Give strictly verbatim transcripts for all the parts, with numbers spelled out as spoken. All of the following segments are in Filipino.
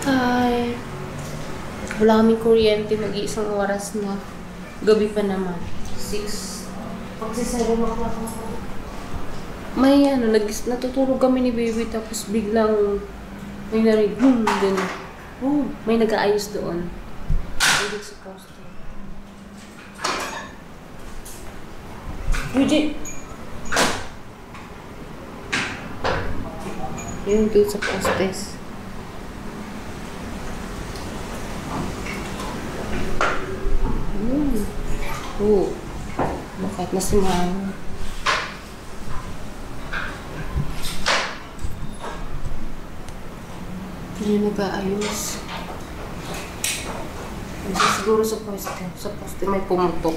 Hi. Wala kaming kuryente. Mag-iisang oras na. Gabi pa naman. six. Pagsiseven o'clock ako. May ano, nag natutulog kami ni baby tapos biglang may narinig. Boom! Ganun. Oh, may nag-aayos doon. Hindi supposed to. Eugene! Yun doon sa postes. Hmm. Oh. Bakit na si Mama? Hindi nag-aayos. Kasi siguro sa poste. Sa poste may pumutok.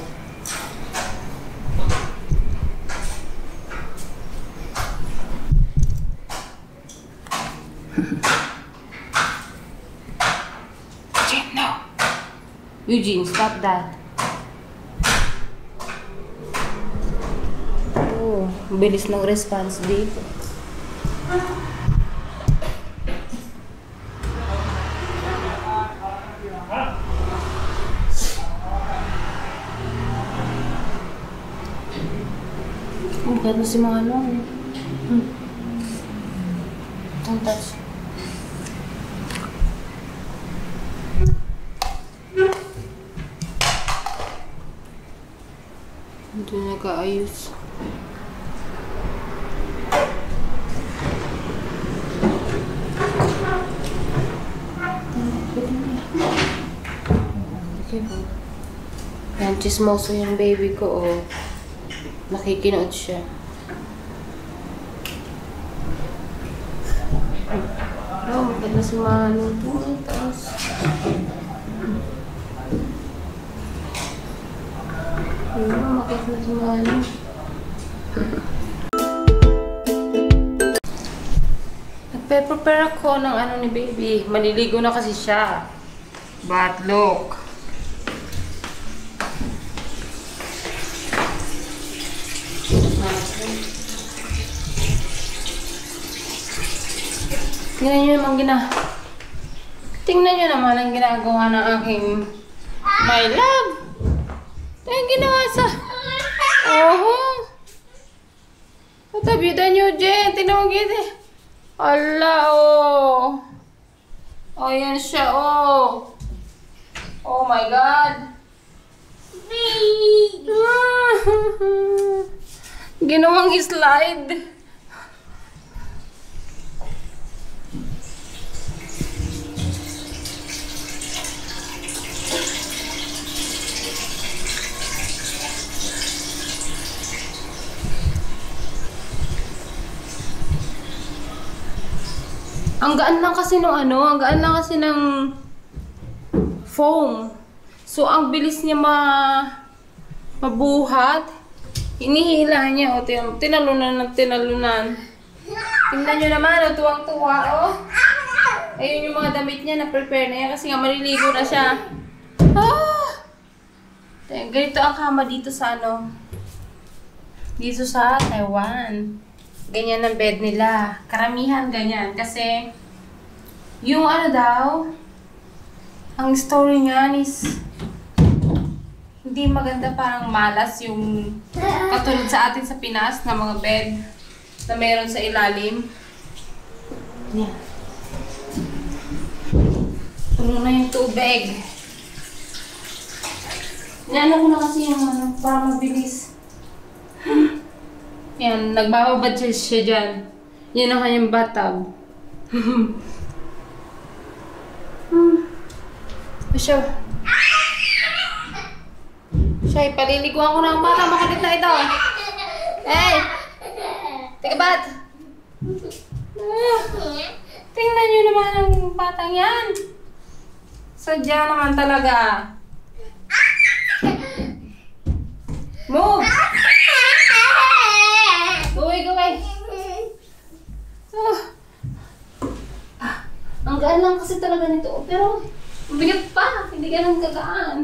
Eugene, no! Eugene, stop that. Oh, bilis ng response dito. Oh, kahit na si mga ano. Hmm. Don't touch. Hindi nag-aayos. Okay po. Yan, chismoso yung baby ko, oh. Nakikinood siya. Oh, maganda si Mano. Ay, taas. Ayun, makikita na si Mano. Nagpe-prepare ako ng ano ni baby. Maliligo na kasi siya. But look. Tingnan nyo naman gina... Tingnan nyo naman ang ginagawa ng aking my love. Ito yung ginawa sa... Oho. Patabitan nyo, Jen. Tingnan mo gini. Ala, oh. Oh, yan siya, oh. Oh my God. Ginawang slide. Ang gaan lang kasi nung ano, ang gaan lang kasi ng foam. So, ang bilis niya ma mabuhat. Hinihila niya, o, tin tinalunan ng tinalunan. Tingnan nyo naman, o, tuwang-tuwa, o. Ayun yung mga damit niya, na-prepare na yan kasi nga maliligo na siya. Ah! Ganito ang kama dito sa ano, dito sa Taiwan. Ganyan ang bed nila. Karamihan ganyan. Kasi, yung ano daw, ang story niyan is, hindi maganda, parang malas yung katulad sa atin sa Pinas na mga bed na meron sa ilalim. Yan. Puno na yung tubig. Inaano ko na kasi yung ano, para mabilis. Yan, nagbababad siya, siya dyan. Yan ang kanyang bathtub. hmm. Siya. Siya, ipaliliguan ko na ang bata. Makulit na ito. Hey! Take a bath! Tingnan nyo naman ang batang yan. Sadya naman talaga. Move! Go away, go away. Oh. Ah, ang gaan lang kasi talaga nito. Pero, mabigat pa. Hindi ganun kagaan.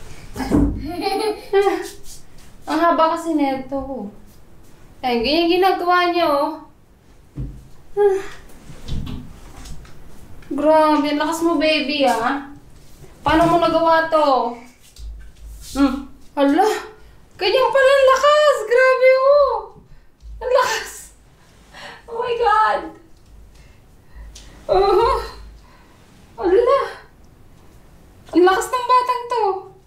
Ah, ang haba kasi nito. Ay, ganyan ginagawa niya, oh. Ah. Grabe, ang lakas mo, baby, ah. Paano mo nagawa to? Hmm. Hala. Ganyan pala ang lakas. Grabe, oh. Ang lakas. Oh my God. Oh. Hala. Ang lakas ng batang to.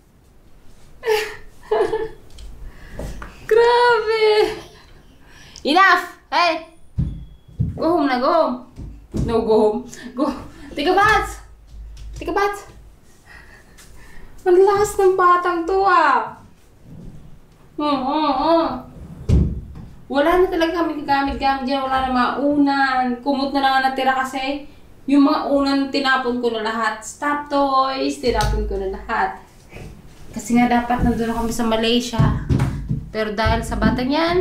Grabe. Enough. Hey. Go home na, go home. No, go home. Go. Take a bath. Take a bath. Ang lakas ng batang to, ah. Oo, oo, oo. Wala na talaga kami gamit-gamit dyan. Wala na mga unan. Kumot na lang ang natira kasi yung mga unan tinapon ko na lahat. Stop toys, tinapon ko na lahat. Kasi nga dapat nandun kami sa Malaysia. Pero dahil sa batang yan,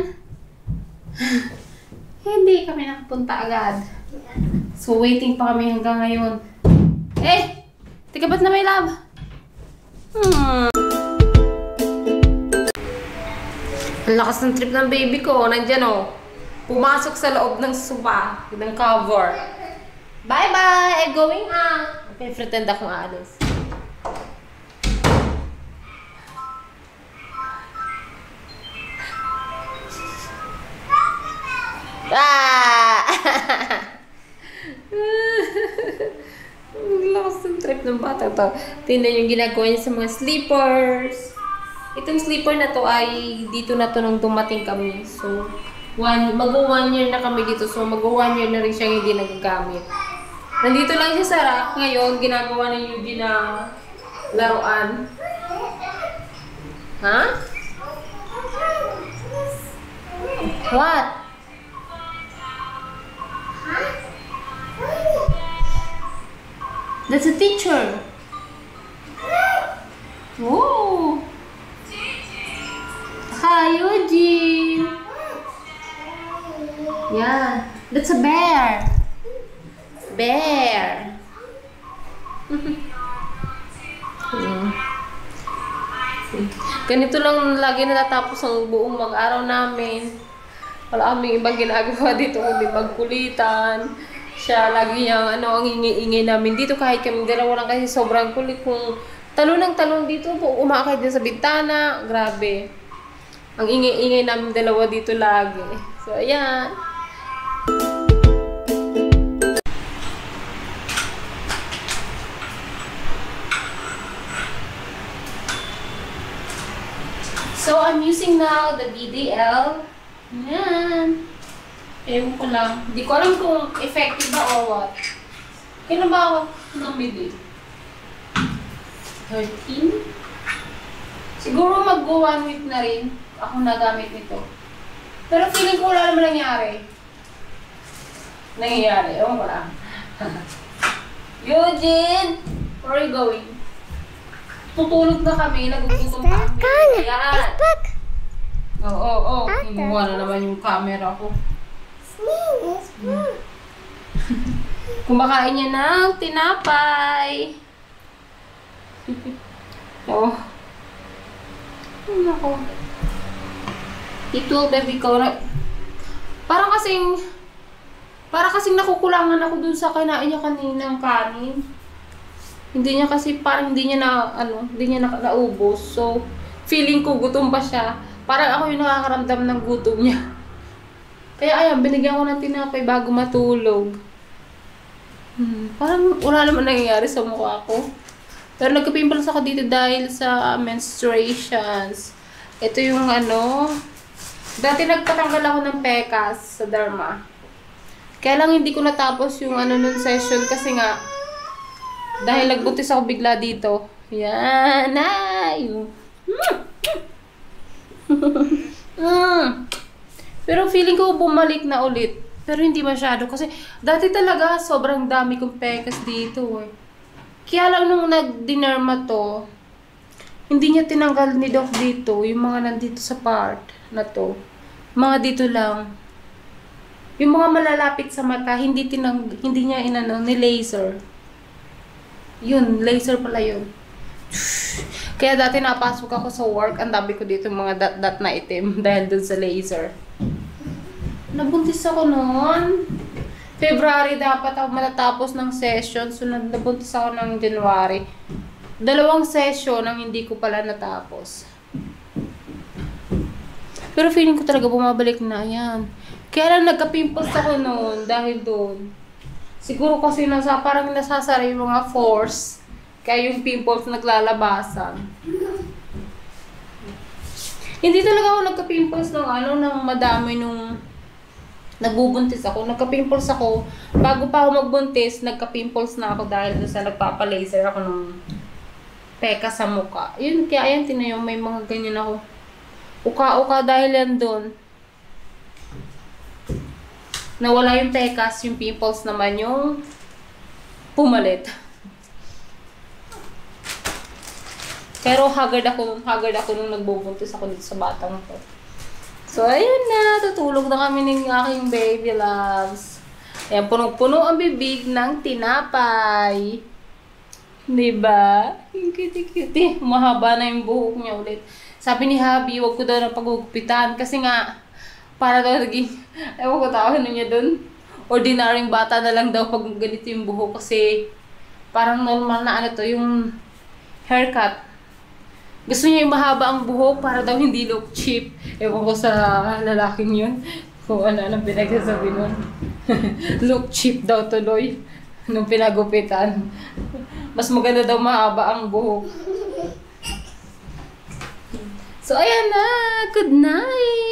hindi kami nakapunta agad. So waiting pa kami hanggang ngayon. Eh! Tika ba't na may love? Hmm. Ang lakas ng trip ng baby ko. Nandyan o. Pumasok sa loob ng sofa. Ng cover. Bye-bye! I'm going out. Okay, pretend akong aalis. Ah! Ang lakas ng trip ng bata to. Tingnan yung ginagawa niya sa mga sleepers. Itong sleeper na to ay dito na to nung dumating kami. So, one, mag-one year na kami dito. So, mag-one year na rin siyang hindi nagagamit. Nandito lang siya sa rack. Ngayon, ginagawa na yung gina laruan. Ha? What? That's a teacher. Oh. Hi, Eugene. Yeah, that's a bear. Bear. Hmm. Ganito lang lagi natatapos ang buong mag-araw namin. Wala kaming ibang ginagawa dito kundi magkulitan. Siya lagi niyang ano, ang ingay-ingay namin dito kahit kami dalawa lang kasi sobrang kulit. Kung talon ng talon dito, umakay din sa bintana. Grabe. Ang ingay-ingay namin dalawa dito lagi. So, ayan. So, I'm using now the B D L. Ayan. Ewan ko lang. Hindi ko alam kung effective ba or what. Kailan ba ako namili? thirteen? Siguro mag-go one week na rin ako nagamit nito. Pero feeling ko wala naman nangyari. Nangyayari. Ewan ko lang. Eugene! Where are you going? Tutulog na kami. Nagugutom pa kami. Ayan. Oo, oo, oo. Kinuha na naman yung camera ko. Hmm. Kumakain niya ng tinapay. Oh. Nako. Ito, baby ko. Parang kasing parang kasing nakukulangan ako dun sa kinain niya kaninang kanin. Hindi niya kasi parang hindi niya na ano, hindi niya na, naubos. So, feeling ko gutom pa siya. Parang ako yung nakakaramdam ng gutom niya. Kaya ayan, binigyan ko ng tinapay bago matulog. Hmm, parang wala naman nangyayari sa mukha ko. Pero nagka-pimples ako dito dahil sa menstruations. Ito yung ano, dati nagpatanggal ako ng pekas sa derma. Kaya lang hindi ko natapos yung ano nun session kasi nga, dahil nagbuntis ako bigla dito. Yan, ay! Mm. mm. Pero feeling ko bumalik na ulit. Pero hindi masyado kasi dati talaga sobrang dami kong pekas dito eh. Kaya lang nung nag-dinerma to, hindi niya tinanggal ni Doc dito, yung mga nandito sa part na to. Mga dito lang. Yung mga malalapit sa mata, hindi tinang hindi niya inano ni laser. Yun, laser pala yun. Kaya dati napasok ako sa work, ang dami ko dito mga dot-dot na itim dahil dun sa laser. Nabuntis ako noon. February dapat ako matatapos ng session. So, nabuntis ako ng January. Dalawang session ang hindi ko pala natapos. Pero feeling ko talaga bumabalik na yan. Kaya lang nagka-pimples ako noon dahil doon. Siguro kasi nasa, parang nasasara yung mga force. Kaya yung pimples naglalabasan. Hindi talaga ako nagka-pimples ng ano, ng madami nung nagbubuntis ako. Nagka-pimples ako. Bago pa ako magbuntis, nagka-pimples na ako dahil sa nagpapa-laser ako ng peka sa mukha. Yun, kaya yan, tinayo, may mga ganyan ako. Uka-uka dahil yan doon. Nawala yung pekas, yung pimples naman yung pumalit. Pero haggard ako nung, haggard ako nung nagbubuntis ako dito sa batang to. So, ayun na. Tutulog na kami ng aking baby loves. Ayan, punong-puno ang bibig ng tinapay. Diba? Yung cute-cute. Mahaba na yung buhok niya ulit. Sabi ni Habi, wag ko daw na paghugupitan. Kasi nga, para daw naging, ewan ko tawag ano niya dun. Ordinaryong bata na lang daw pag ganito yung buhok. Kasi, parang normal na ano to, yung haircut. Gusto niya yung mahaba ang buhok para daw hindi look cheap. Ewan ko sa lalaking yun. Kung ano-ano pinagsasabi nun. Look cheap daw tuloy. Nung pinagupitan. Mas maganda daw mahaba ang buhok. So, ayan na. Good night.